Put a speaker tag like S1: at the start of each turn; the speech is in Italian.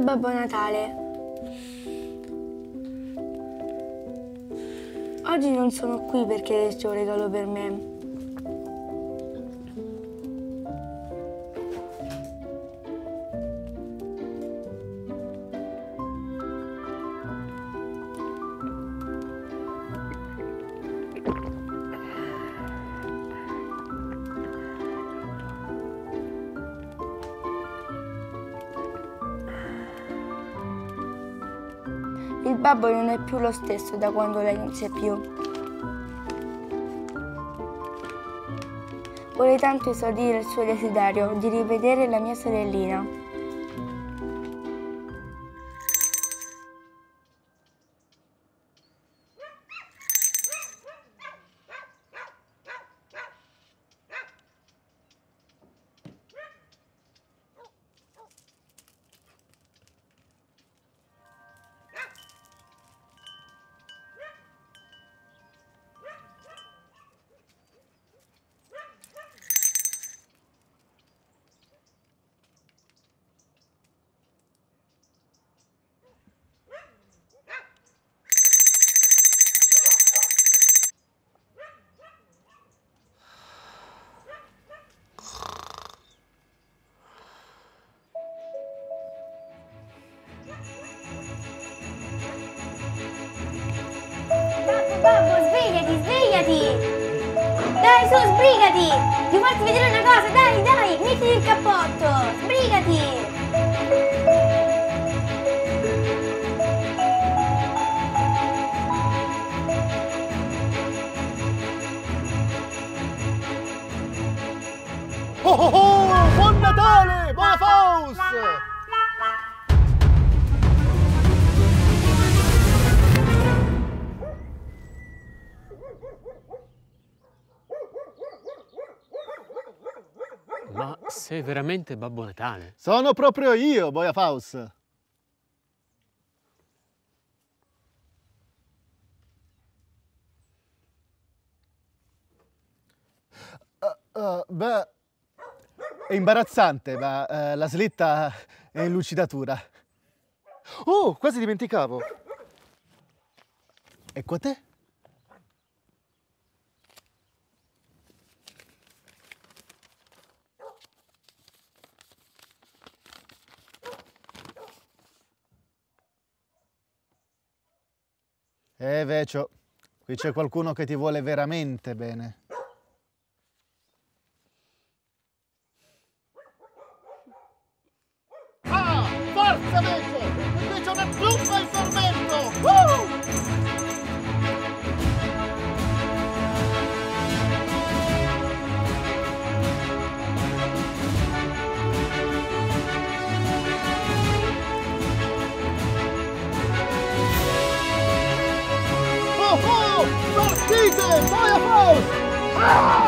S1: Caro Babbo Natale, oggi non sono qui per chiederti un regalo per me. Il babbo non è più lo stesso da quando lei non c'è più. Vuole tanto esaudire il suo desiderio di rivedere la mia sorellina.
S2: Babbo, svegliati, svegliati! Dai, su, sbrigati! Devo farti vedere una cosa, dai, dai! Mettiti il cappotto! Sbrigati!
S3: Oh oh oh! Buon Natale! Buona Faust!
S4: Ma sei veramente Babbo Natale?
S3: Sono proprio io, Boia Faust. Beh, è imbarazzante, ma la slitta è in lucidatura. Oh, quasi dimenticavo. Ecco a te. Vecio, qui c'è qualcuno che ti vuole veramente bene. Ah, forza Vecio! Vecio ne plumpa il fermento! Oh, partite! Boia Faust! Ah!